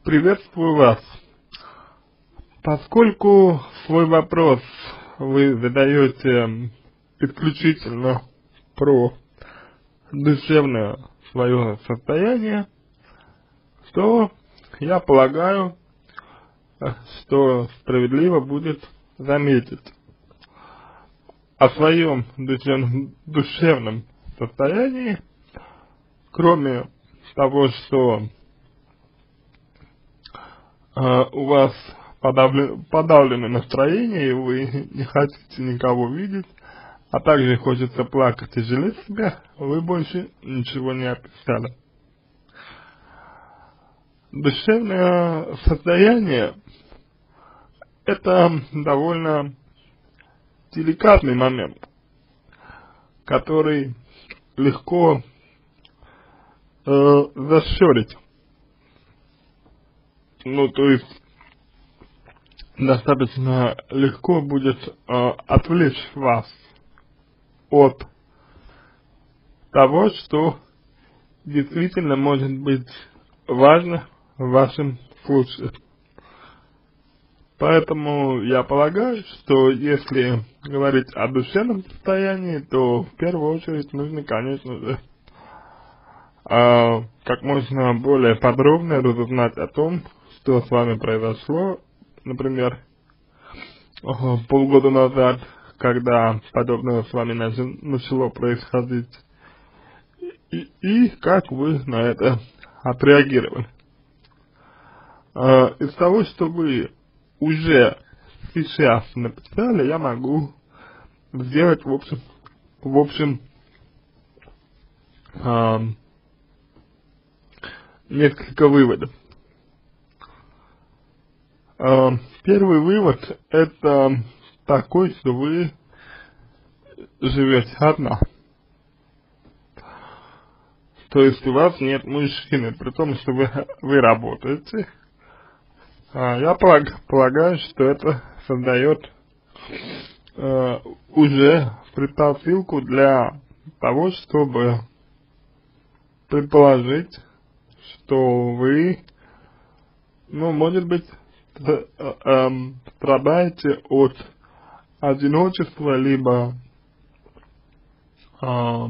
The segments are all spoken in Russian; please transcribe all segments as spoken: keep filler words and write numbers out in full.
Приветствую вас. Поскольку свой вопрос вы задаете исключительно про душевное свое состояние, то я полагаю, что справедливо будет заметить о своем душевном, душевном состоянии, кроме того, что Uh, у вас подавлено, подавлено настроение, и вы не хотите никого видеть, а также хочется плакать и жалеть себя, вы больше ничего не описали. Душевное состояние – это довольно деликатный момент, который легко э, зашорить. Ну, то есть, достаточно легко будет э, отвлечь вас от того, что действительно может быть важно в вашем случае. Поэтому я полагаю, что если говорить о душевном состоянии, то в первую очередь нужно, конечно же, э, как можно более подробно разузнать о том, что с вами произошло, например, полгода назад, когда подобное с вами начало происходить, и, и как вы на это отреагировали. А, из того, что вы уже сейчас написали, я могу сделать, в общем, в общем, а, несколько выводов. Первый вывод – это такой, что вы живете одна. То есть у вас нет мужчины, при том, что вы, вы работаете. Я полагаю, что это создает э, уже предпосылку для того, чтобы предположить, что вы, ну, может быть, Эм, страдаете от одиночества, либо э,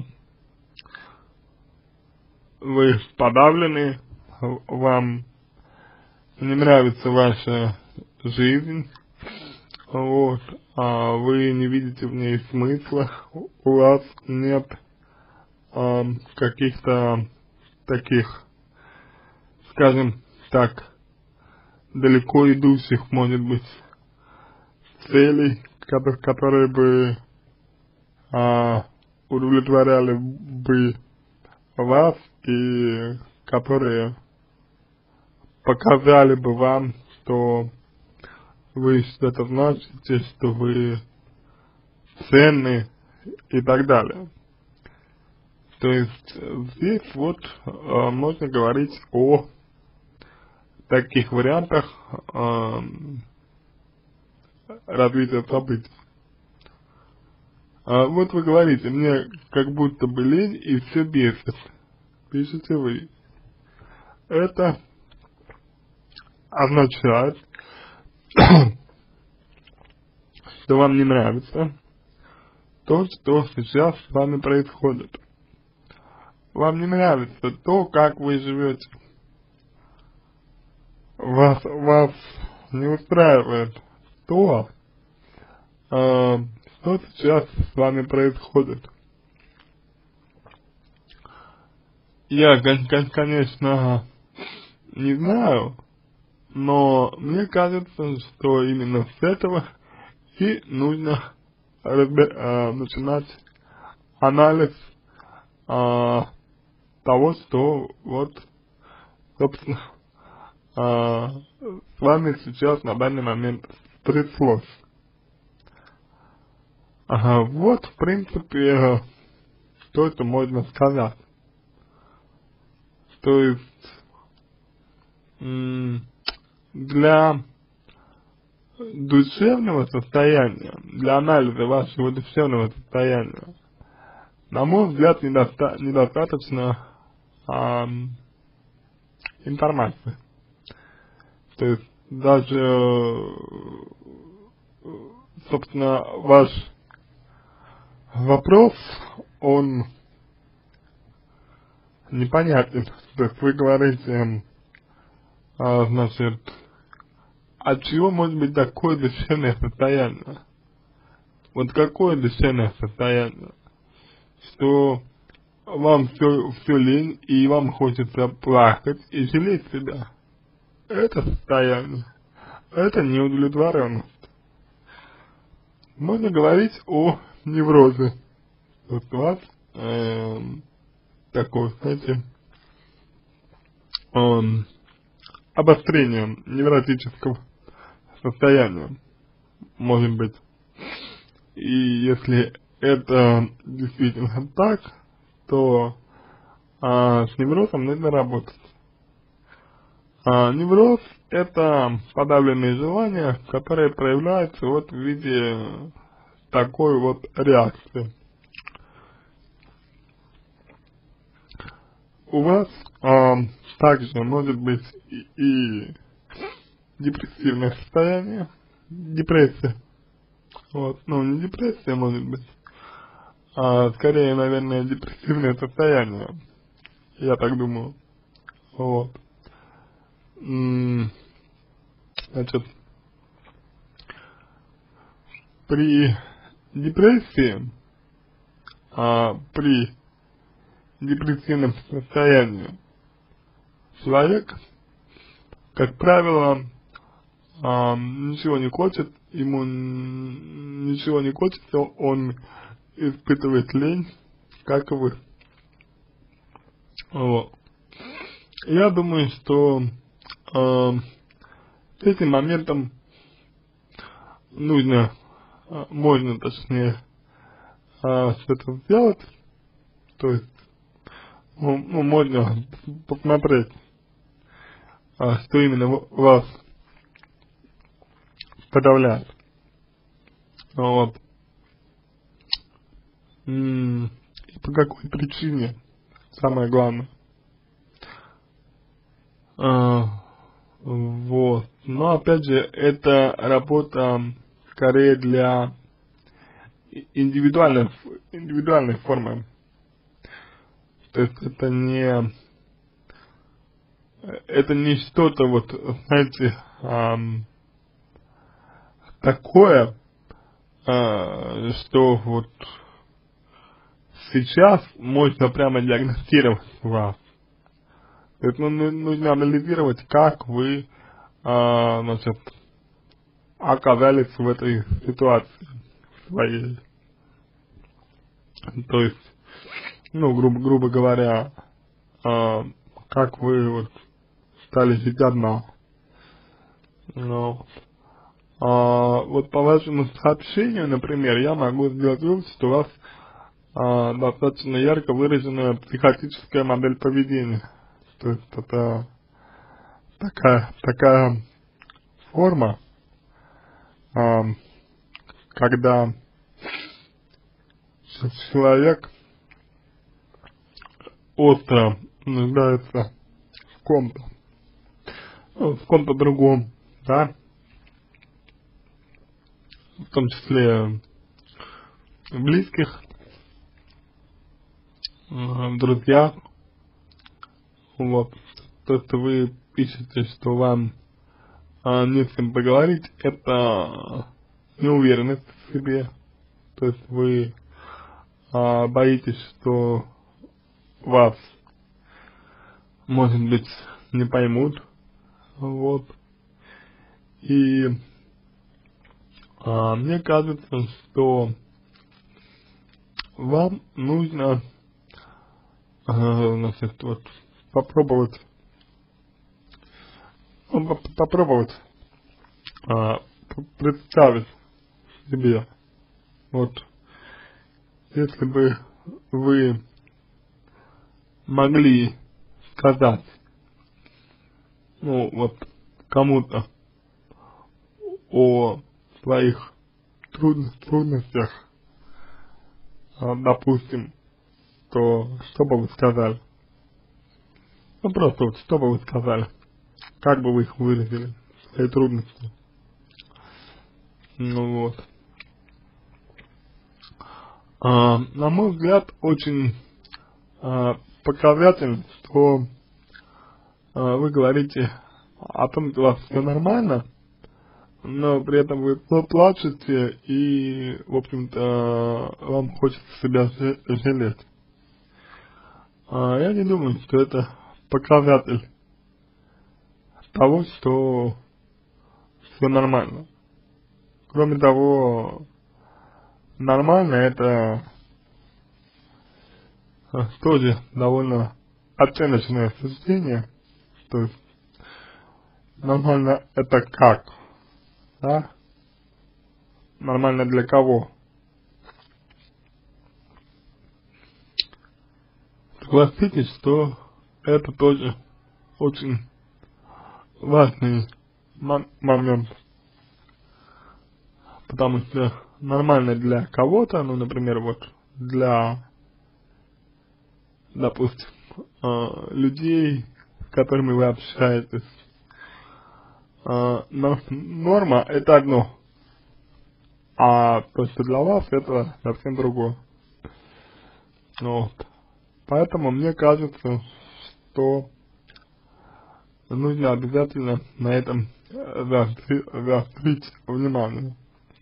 вы подавлены, вам не нравится ваша жизнь, вот, а вы не видите в ней смысла, у вас нет э, каких-то таких, скажем так, далеко идущих, может быть, целей, которые, которые бы а, удовлетворяли бы вас и которые показали бы вам, что вы что-то значите, что вы ценны и так далее. То есть здесь вот а, можно говорить о таких вариантах э, развития событий. А вот вы говорите, мне как будто бы лень и все бесит, пишете вы. Это означает, что вам не нравится то, что сейчас с вами происходит. Вам не нравится то, как вы живете. Вас, вас не устраивает то, э, что сейчас с вами происходит. Я, конечно, не знаю, но мне кажется, что именно с этого и нужно разбер, э, начинать анализ э, того, что вот, собственно, А, с вами сейчас на данный момент стряслось. Ага, вот, в принципе, что это можно сказать. То есть, для душевного состояния, для анализа вашего душевного состояния, на мой взгляд, недоста недостаточно а, информации. То есть даже, собственно, ваш вопрос, он непонятен. То есть вы говорите, а, значит, от чего может быть такое душевное состояние? Вот какое душевное состояние? Что вам все, все лень, и вам хочется плакать и жалеть себя. Это состояние. Это неудовлетворенность. Можно говорить о неврозе. Вот у вас э, такое, знаете, э, обострение невротического состояния, может быть. И если это действительно так, то а, с неврозом нужно работать. А, невроз – это подавленные желания, которые проявляются вот в виде такой вот реакции. У вас а, также может быть и, и депрессивное состояние, депрессия. Вот, ну не депрессия может быть, а скорее, наверное, депрессивное состояние, я так думаю. Вот. Значит, при депрессии, а, при депрессивном состоянии человек, как правило, а, ничего не хочет, ему ничего не хочется, он испытывает лень, как и вы. Вот. Я думаю, что э, с этим моментом нужно, э, можно точнее э, что-то сделать, то есть, ну, ну можно посмотреть, э, что именно вас подавляет. Вот. И по какой причине, самое главное. А, вот. Но опять же, это работа скорее для индивидуальной, индивидуальной формы. То есть это не это не что-то вот, знаете, эм, такое, э, что вот сейчас можно прямо диагностировать вас. То есть, ну, нужно анализировать, как вы, а, значит, оказались в этой ситуации своей. То есть, ну, грубо, грубо говоря, а, как вы вот стали жить одна. Ну, а, вот по вашему сообщению, например, я могу сделать вывод, что у вас а, достаточно ярко выраженная психотическая модель поведения. То есть это такая, такая форма, а, когда человек остро нуждается в ком-то, ну, в ком-то другом, да, в том числе в близких, в друзьях. Вот, то, что вы пишете, что вам а, не с кем поговорить, это неуверенность в себе. То есть вы а, боитесь, что вас, может быть, не поймут. Вот. И а, мне кажется, что вам нужно а, значит, вот, попробовать ну, попробовать а, представить себе, вот, если бы вы могли сказать, ну, вот, кому-то о своих труд, трудностях, а, допустим, то что бы вы сказали? Ну, просто вот, что бы вы сказали? Как бы вы их выразили? свои трудности. Ну вот. А, на мой взгляд, очень а, показательно, что а, вы говорите о том, что у вас все нормально, но при этом вы плачете и, в общем-то, вам хочется себя жалеть. А, я не думаю, что это показатель того, что все нормально. Кроме того, нормально это а, тоже довольно оценочное суждение. То есть нормально это как, да? Нормально для кого? Согласитесь, что это тоже очень важный момент, потому что нормально для кого-то, ну, например, вот для, допустим, э, людей, с которыми вы общаетесь, э, норма это одно, а то, что для вас, это совсем другое. Вот. Поэтому мне кажется, что нужно обязательно на этом заострить внимание.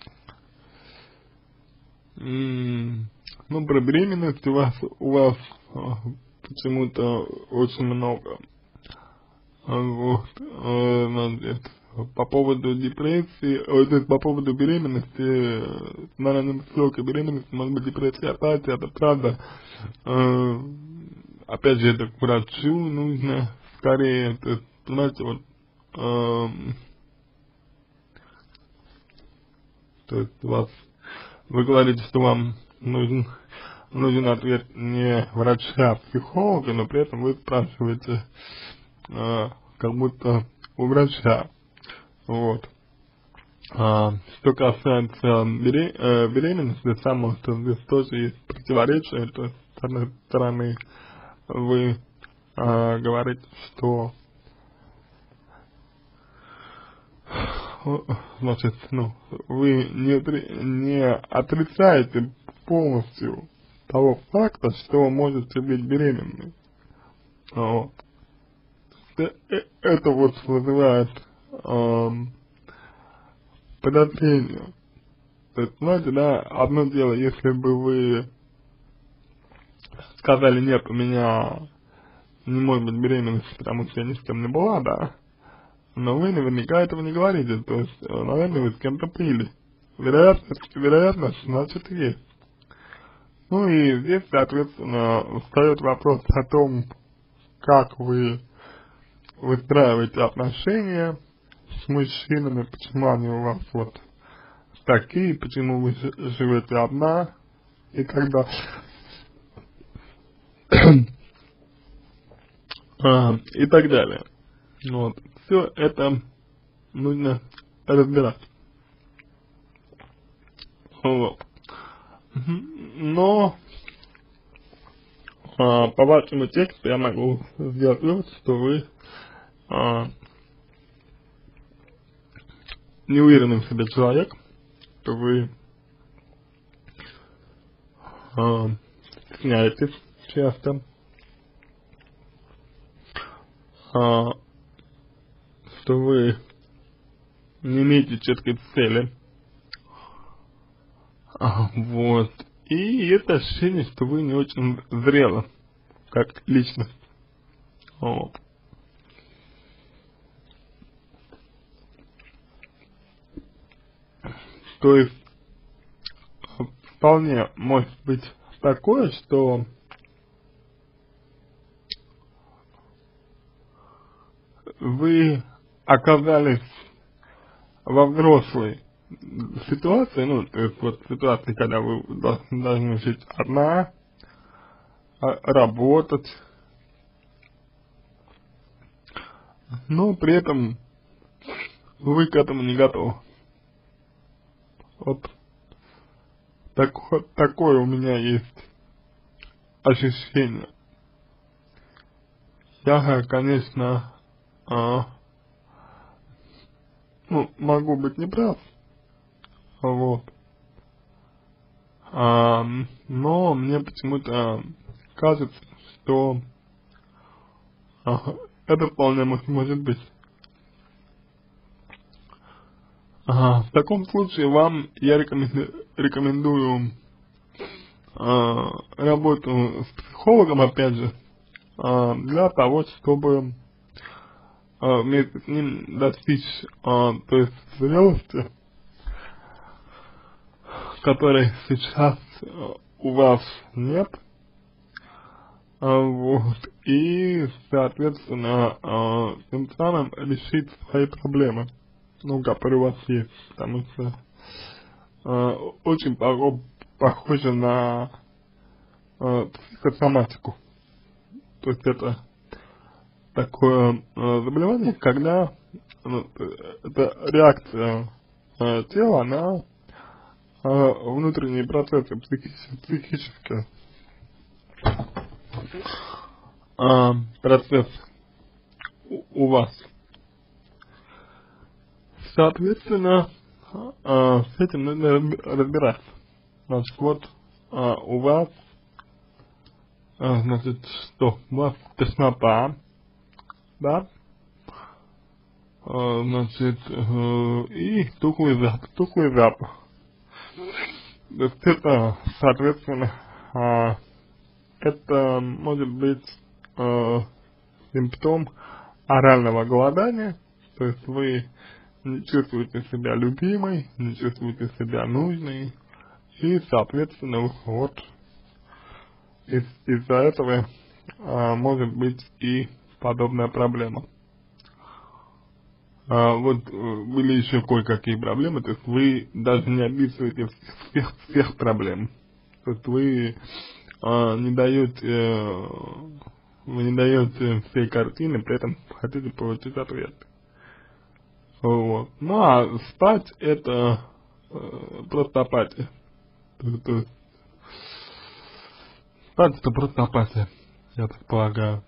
М-м, ну, про беременность у вас, у вас а, почему-то очень много. А, вот, а, значит, по поводу депрессии, ой, то есть по поводу беременности, на раннем сроке беременности, может быть, депрессия, апатия, это правда. А, опять же, это к врачу нужно скорее, то есть, понимаете, вот, а, то есть у вас, вы говорите, что вам нужен, нужен ответ не врача, а психолога, но при этом вы спрашиваете, а, как будто у врача. Вот. А, что касается бере, э, беременности, самого, что здесь тоже есть противоречие, то есть, с одной стороны, вы а, говорите, что значит, ну, вы не, не отрицаете полностью того факта, что вы можете быть беременной. Вот. Это вот вызывает эм, подозрение. То есть, знаете, да, одно дело, если бы вы сказали, нет, у меня не может быть беременности, потому что я ни с кем не была, да, но вы наверняка этого не говорите, то есть, наверное, вы с кем-то пили. Вероятность, вероятность, значит, есть. Ну и здесь, соответственно, встает вопрос о том, как вы выстраиваете отношения с мужчинами, почему они у вас вот такие, почему вы живете одна и так далее. а, и так далее. Вот. Все это нужно разбирать. Вот. Но а, по вашему тексту я могу сделать вывод, что вы а, неуверенный в себе человек, что вы а, стесняетесь часто, а, что вы не имеете четкой цели, а, вот, и это ощущение, что вы не очень зрелы как личность, вот. То есть вполне может быть такое, что вы оказались во взрослой ситуации, ну, то есть вот ситуации, когда вы должны, должны жить одна, работать, но при этом вы к этому не готовы. Вот так, такое у меня есть ощущение. Я, конечно, а, могу быть неправ, вот, а, но мне почему-то кажется, что а, это вполне может, может быть. А, в таком случае вам я рекоменду, рекомендую а, работу с психологом, опять же, а, для того, чтобы а, вместе с ним достичь а, той зрелости, которой сейчас а, у вас нет, а, вот, и, соответственно, а, тем самым решить свои проблемы, ну, которые у вас есть, потому что а, очень похоже, похоже на а, психосоматику, то есть это такое э, заболевание, когда ну, это реакция э, тела на э, внутренние процессы психи- психические, э, процесс у, у вас. Соответственно, э, с этим нужно разбираться. Значит, вот э, у вас, э, значит, что? У вас тошнота, да? Э, значит, э, и тухлый запах, тухлый запах. То есть это, соответственно, а, это может быть а, симптом орального голодания, то есть вы не чувствуете себя любимой, не чувствуете себя нужной, и, соответственно, вот из- из-за этого а, может быть и подобная проблема. А, вот э, были еще кое-какие проблемы, то есть вы даже не описываете всех, всех проблем. То есть вы а, не даете, э, вы не даете всей картины, при этом хотите получить ответ. Вот. Ну а спать это э, просто апатия. То, то есть спать это просто апатия, я так полагаю.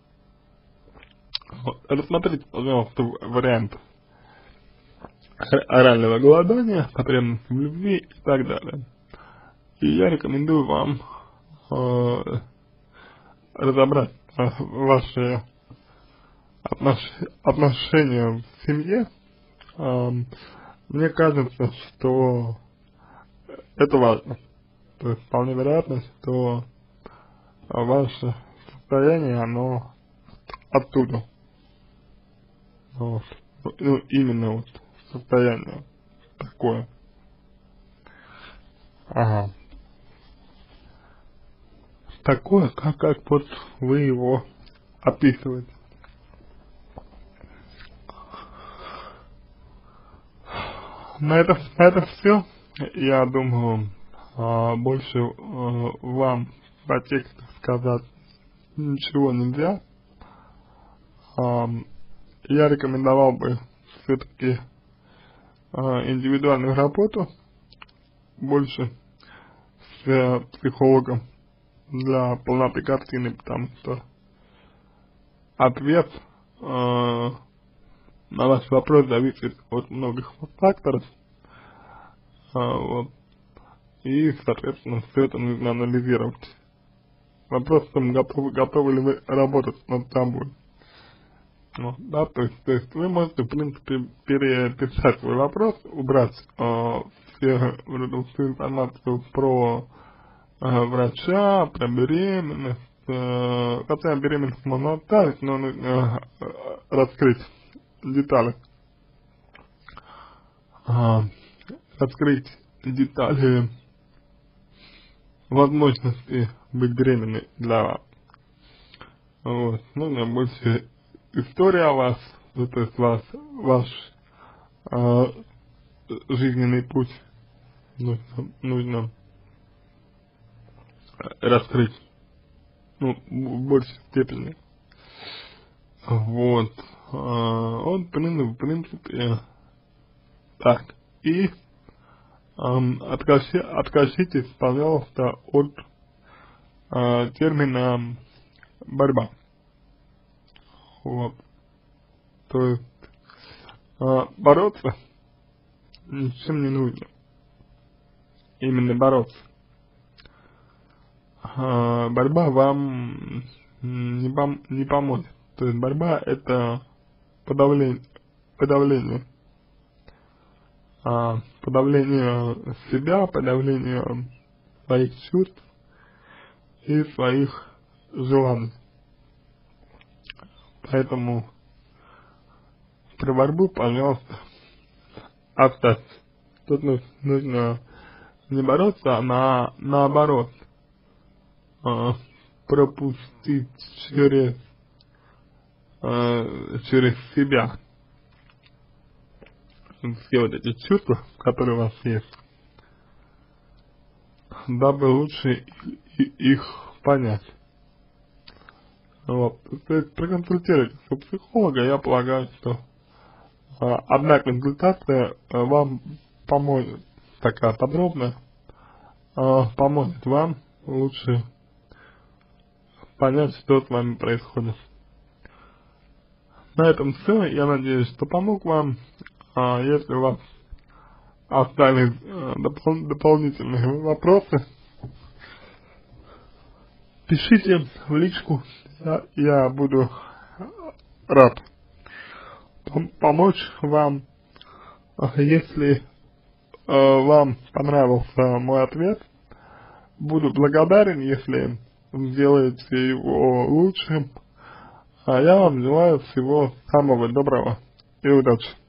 Вот. Рассмотрите, пожалуйста, вариант орального голодания, потребности в любви и так далее. И я рекомендую вам э, разобрать э, ваши отнош, отношения в семье. Э, мне кажется, что это важно. То есть вполне вероятно, что ваше состояние, оно оттуда. Вот. Ну, именно вот состояние такое. Ага. Такое, как, как вот вы его описываете. На это, на это все. Я думаю, а, больше а, вам по тексту сказать ничего нельзя. А, я рекомендовал бы все-таки а, индивидуальную работу больше с э, психологом для полноты картины, потому что ответ э, на ваш вопрос зависит от многих факторов, э, вот, и, соответственно, все это нужно анализировать. Вопрос в том, готовы, готовы ли вы работать над собой. Ну, да, то есть, то есть вы можете, в принципе, переписать свой вопрос, убрать э, все, вот эту всю информацию про э, врача, про беременность, э, хотя беременность можно оставить, но нужно э, раскрыть детали, а, раскрыть детали возможности быть беременной для вас. Вот. Нужно больше история о вас, ну, то есть вас, ваш э, жизненный путь нужно, нужно раскрыть, ну, в большей степени. Вот. А, он, в принципе, так. И эм, откажи, откажитесь, пожалуйста, от э, термина борьба. Вот. То есть э, бороться ни с чем не нужно именно бороться. А, борьба вам не, пом не поможет. То есть борьба это подавление, подавление, а, подавление себя, подавление своих чувств и своих желаний. Поэтому про борьбу, пожалуйста, оставьте. Тут нужно не бороться, а на, наоборот, э, пропустить через, э, через себя все вот эти чувства, которые у вас есть, дабы лучше их понять. Вот. То есть проконсультируйтесь у психолога, я полагаю, что э, одна консультация э, вам поможет, такая подробная, э, поможет вам лучше понять, что с вами происходит. На этом все. Я надеюсь, что помог вам. А если у вас остались э, допол дополнительные вопросы, пишите в личку. Я, я буду рад пом помочь вам. Если э, вам понравился мой ответ, буду благодарен, если сделаете его лучшим. А я вам желаю всего самого доброго и удачи.